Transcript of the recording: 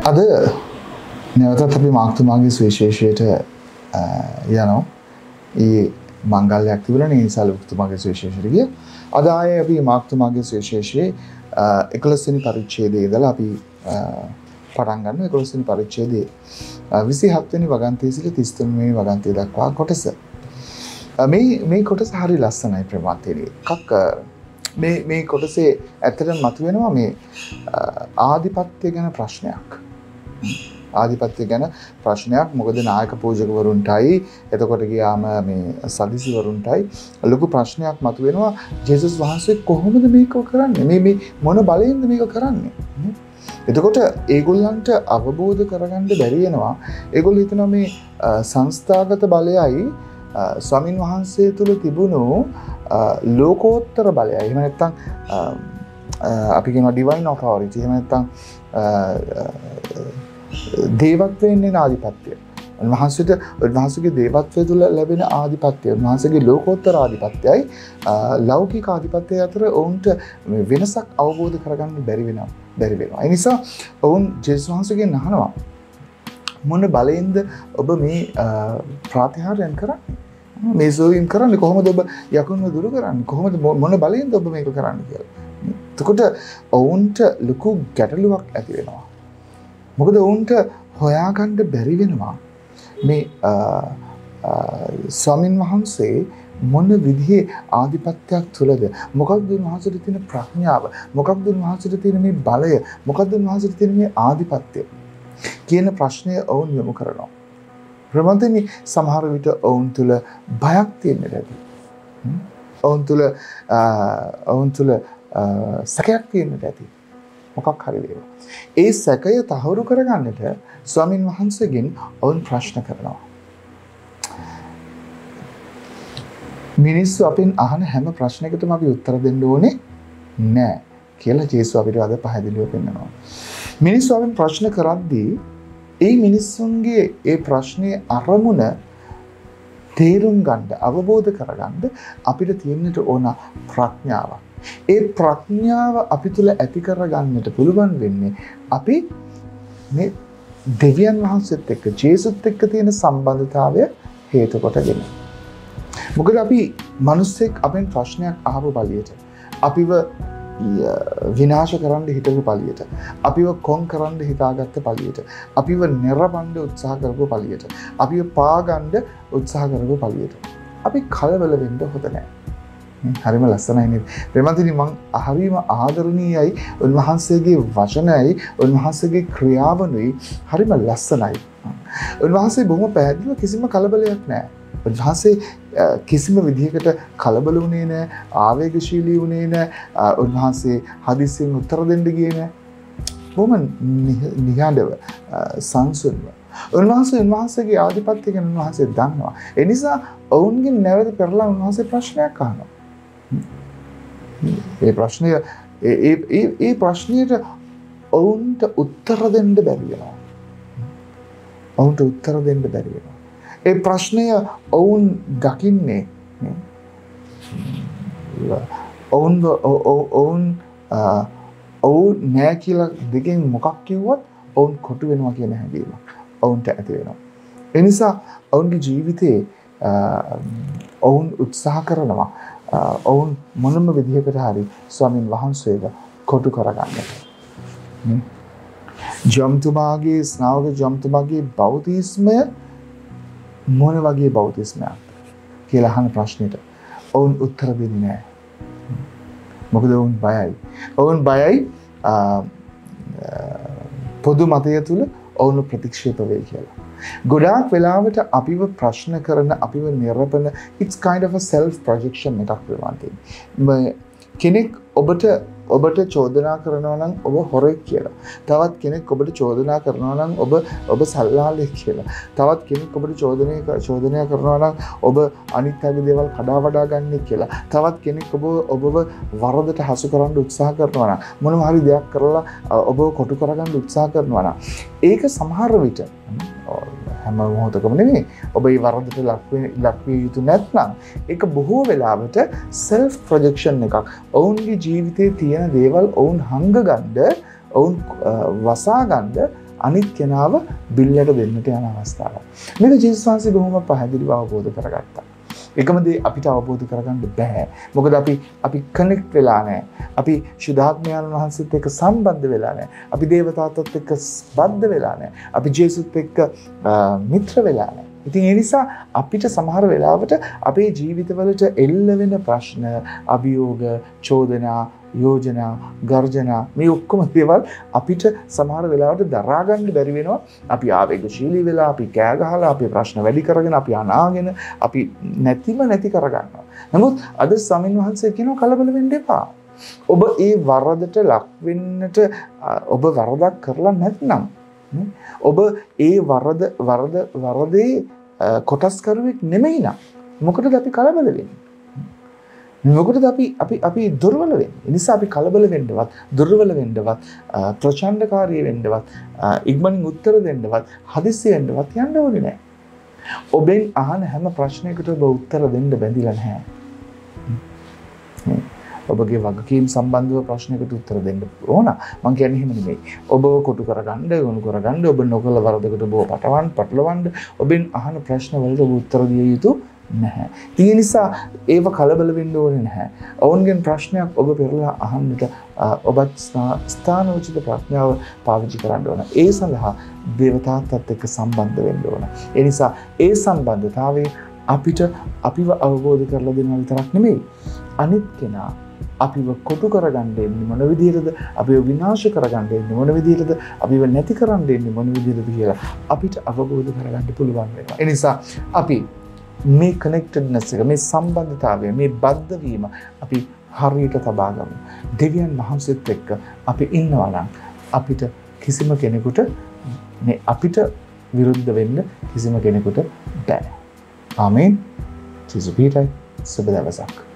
අද නැවතත් අපි මාක්තුමාගේ සුවිශේෂයට යනවා. ඒ මංගල්‍යයක් තිබුණා නේ නිසා ලොකුතුමාගේ සුවිශේෂයට ගියා. අද ආයේ අපි මාක්තුමාගේ සුවිශේෂයේ 11 වෙනි පරිච්ඡේදයේ ඉඳලා අපි පටන් ගන්නවා. 11 වෙනි පරිච්ඡේදයේ 27 වෙනි වගන්තිය සිට 33 වෙනි වගන්තිය දක්වා කොටස. මේ කොටස හරි ලස්සනයි ප්‍රමාතේදී. එකක් මේ කොටසේ ඇත්තටම මතුවෙනවා මේ ආධිපත්‍ය ගැන ප්‍රශ්නයක්. ආධිපත්‍ය ගැන ප්‍රශ්නයක්. මොකද නායක පූජකවරුන්ටයි එතකොට ගියාම මේ සදිසිවරුන්ටයි ලොකු ප්‍රශ්නයක් මතුවෙනවා. ජේසුස් වහන්සේ කොහොමද මේක කරන්නේ? මේ මොන බලයෙන්ද මේක කරන්නේ? එතකොට ඒගොල්ලන්ට අවබෝධ කරගන්න බැරි වෙනවා. ඒගොල්ලෝ හිතනවා මේ සංස්ථාගත බලයයි ස්වාමින් වහන්සේ තුල තිබුණු ලෝකෝත්තර බලයයි. එහෙම නැත්නම් අපි කියනවා ඩිවයින් ඔතොරිටි. එහෙම නැත්නම් දේවත්වයෙන් එන ආධිපත්‍යය. උන්වහන්සේගේ දේවත්වය තුළ ලැබෙන ආධිපත්‍යය, උන්වහන්සේගේ ලෝකෝත්තර ආධිපත්‍යයයි ලෞකික ආධිපත්‍යය අතර ඔවුන්ට වෙනසක් අවබෝධ කරගන්න බැරි වෙනවා. ඒ නිසා ඔවුන් ජේසුස් වහන්සේගෙන් අහනවා මොන බලයෙන්ද ඔබ මේ ප්‍රාතිහාර්යයන් කරන්නේ? මේ සෝවින් කරන්නේ කොහොමද? ඔබ යකුන්ව දුරු කරන්නේ කොහොමද? මොන බලයෙන්ද ඔබ මේක කරන්නේ කියලා. එතකොට ඔවුන්ට ලොකු ගැටලුවක් ඇති වෙනවා. මොකද ඔවුන්ට හොයාගන්න බැරි වෙනවා මේ ස්වාමින් වහන්සේ මොන විදිහේ ආධිපත්‍යයක් තුළද, මොකක්ද උන්වහන්සේට තියෙන ප්‍රඥාව, මොකක්ද උන්වහන්සේට තියෙන මේ බලය, මොකක්ද උන්වහන්සේට තියෙන මේ ආධිපත්‍යය කියන ප්‍රශ්නය ඔවුන් යොමු කරනවා. ප්‍රමතනි සමහර විට ඔවුන් තුළ බයක් තියෙන්න ඇති. ඔවුන් තුළ සැකයක් තියෙන්න ඇති. මොකක් හරි වේවා. ඒ සැකය තහවුරු කරගන්නට ස්වාමින් වහන්සේගෙන් ඔවුන් ප්‍රශ්න කරනවා. මිනිස්සු අපෙන් අහන හැම ප්‍රශ්නයකටම අපි උත්තර දෙන්න ඕනේ නෑ කියලා ජේසුස් අපිට අද පැහැදිලිව පෙන්නනවා. මිනිස්සු අපෙන් ප්‍රශ්න කරද්දී ඒ මිනිස්සුන්ගේ ඒ ප්‍රශ්නේ අරමුණ තේරුම් ගන්න, අවබෝධ කරගන්න අපිට තියෙන්නට ඕන ප්‍රඥාවක්. ඒ ප්‍රඥාව අපි තුළ ඇති කරගන්නට පුළුවන් වෙන්නේ අපි මේ දෙවියන් වහන්සේත් එක්ක, ජේසුත් එක්ක තියෙන සම්බන්ධතාවය හේතු කොටගෙන. මොකද අපි මිනිස්සෙක් අපෙන් ප්‍රශ්නයක් අහපු පළියට, අපිව විනාශ කරන්න හිතපු පළියට, අපිව කොන් කරන්න හිතාගත්ත පළියට, අපිව නිරපන්න උත්සාහ කරපු පළියට, අපිව පාගන්න උත්සාහ කරපු පළියට අපි කලබල වෙන්න හොඳ නැහැ. හරිම ලස්සනයි නේද? ප්‍රේමන්තිනි මං හරිම ආදරණීයයි. උන්වහන්සේගේ වචනයයි, උන්වහන්සේගේ ක්‍රියාවනුයි හරිම ලස්සනයි. උන්වහන්සේ බොහොම පැහැදිලිව කිසිම කලබලයක් නැහැ. උන්වහන්සේ කිසිම විදිහකට කලබල වුණේ නැහැ, ආවේගශීලී වුණේ නැහැ. උන්වහන්සේ හදිස්සියෙන් උත්තර දෙන්න ගියේ නැහැ. බොහොම නිහඬව, සංසුන්ව. උන්වහන්සේගේ ආධිපත්‍ය ගැන උන්වහන්සේ දන්නවා. ඒ නිසා ඔවුන්ගෙන් නැවත පෙරලා උන්වහන්සේ ප්‍රශ්නයක් අහනවා. ඒ ප්‍රශ්නයට ඔවුන්ට උත්තර දෙන්න බැරි වෙනවා. ඒ ප්‍රශ්නය ඔවුන් දකින්නේ ඔවුන් නෑ කියලා දෙකෙන් මොකක් කිව්වත් ඔවුන් කොටු වෙනවා කියන හැඟීම ඔවුන්ට ඇති වෙනවා. ඒ නිසා ඔවුන්ගේ ජීවිතේ ඔවුන් උත්සාහ කරනවා ඔවුන් මොනම විදිහකට හරි ස්වාමින් වහන්සේව කොටු කරගන්නට. ස්නාවක ජම්තුමාගේ බෞද්ධිස්මය මොන වගේ බෞද්ධිස්මයක් කියලා අහන ප්‍රශ්නෙට ඔවුන් උත්තර දෙන්නේ නැහැ. මොකද ඔවුන් බයයි. පොදු මතය තුල ඔවුන් ප්‍රතික්ෂේප වෙයි කියලා. ගොඩාක් වෙලාවට අපිව ප්‍රශ්න කරන, අපිව නිරපන it's kind of a self projection එකක් වෙනවා. කෙනෙක් ඔබට චෝදනා කරනවා නම් ඔබ හොරෙක් කියලා. තවත් කෙනෙක් ඔබට චෝදනා කරනවා නම් ඔබ සල්ලාලෙක් කියලා. තවත් කෙනෙක් ඔබට චෝදනා කරනවා නම් ඔබ අනිත් අයගේ දේවල් කඩා වඩා ගන්නෙ කියලා. තවත් කෙනෙක් ඔබව වරදට හසු කරන්න උත්සාහ කරනවා නම්, මොනවා හරි දෙයක් කරලා ඔබව කොටු කරගන්න උත්සාහ කරනවා නම්, ඒක සමහර විට හැම මොහොතකම නෙමෙයි. ඔබ මේ වරදට ලක්විය යුතු නැත්නම් ඒක බොහෝ වෙලාවට self projection එකක්. ඔවුන්ගේ ජීවිතයේ තියෙන දේවල් ඔවුන් හංගගන්න, ඔවුන් වසා ගන්න අනිත් කෙනාව බිල්ලට දෙන්නට යන අවස්ථාවක්. මේක ජේසුස් වහන්සේ බොහොම පැහැදිලිව අවබෝධ කරගත්තා. එකම දේ අපිට අවබෝධ කරගන්න බෑ. මොකද අපි කනෙක්ට් වෙලා නැහැ. අපි ශුද්ධාත්මයන් වහන්සේත් එක්ක සම්බන්ධ වෙලා නැහැ. අපි දේවතාවත් එක්ක බද්ධ වෙලා නැහැ. අපි ජේසුත් එක්ක මිත්‍ර වෙලා නැහැ. ඉතින් ඒ නිසා අපිට සමහර වෙලාවට අපේ ජීවිතවලට එල්ල වෙන ප්‍රශ්න, අභියෝග, චෝදනා, යෝජනා, ගර්ජනා මේ ඔක්කොම දේවල් අපිට සමහර වෙලාවට දරා ගන්න බැරි වෙනවා. අපි ආවේගශීලී වෙලා, අපි කෑ ගහලා, අපි ප්‍රශ්න වැඩි කරගෙන, අපි අනාගෙන, අපි නැති කරගන්නවා. නමුත් අද ස්වාමීන් වහන්සේ කියනවා කලබල වෙන්න එපා. ඔබ ඒ වරදට ලක් වෙන්නට ඔබ වරදක් කරලා නැත්නම් ඔබ ඒ වරදේ කොටස්කරුවෙක් නෙමෙයි නම් මොකටද අපි කලබල වෙන්නේ? මොකටද අපි දුර්වල වෙන්නේ? ඒ නිසා අපි කලබල වෙන්නවත්, දුර්වල වෙන්නවත්, ප්‍රචණ්ඩකාරී වෙන්නවත්, ඉක්මනින් උත්තර දෙන්නවත්, හදිස්සි වෙන්නවත් යන්න ඕනේ නැහැ. ඔබෙන් අහන හැම ප්‍රශ්නයකට ඔබ උත්තර දෙන්න බැඳිලා නැහැ. ඔබගේ වගකීම් සම්බන්ධව ප්‍රශ්නයකට උත්තර දෙන්න ඕන. මම කියන්නේ එහෙම නෙමෙයි. ඔබව කොටු කරගන්න, ගොනු කරගන්න, ඔබ නොකල වරදකට ඔබව පටලවන්න, ඔබෙන් අහන ප්‍රශ්න වලට ඔබ උත්තර දිය යුතු නැහැ. ඒ නිසා ඒව කලබල වෙන්න ඕනේ නැහැ. ඔවුන්ගෙන් ප්‍රශ්නයක් ඔබ පෙරලා අහන්නට ඔබත් ස්ථානෝචිත ප්‍රඥාව පාවිච්චි කරන්න ඕන. ඒ සඳහා දේවතාවත් එක්ක සම්බන්ධ වෙන්න ඕන. ඒ නිසා ඒ සම්බන්ධතාවයේ අපිව අවබෝධ කරලා දෙනවා විතරක් නෙමෙයි. අනිත් කෙනා අපිව කොටු කරගන්න එන්නේ මොන විදිහටද? අපිව විනාශ කරගන්න එන්නේ මොන විදිහටද? අපිව නැති කරන්න එන්නේ මොන විදිහටද කියලා අපිට අවබෝධ කරගන්න පුළුවන් වෙනවා. ඒ නිසා අපි මේ කනෙක්ටඩ්නස් එක, මේ සම්බන්ධතාවය, මේ බද්ධ වීම අපි හරියට තබා ගමු. දෙවියන් වහන්සේත් එක්ක අපි ඉන්නවා නම් අපිට කිසිම කෙනෙකුට අපිට විරුද්ධ වෙන්න කිසිම කෙනෙකුට බෑ. ආමේන්. ජේසුස් පිටයි. සුබ දවසක්.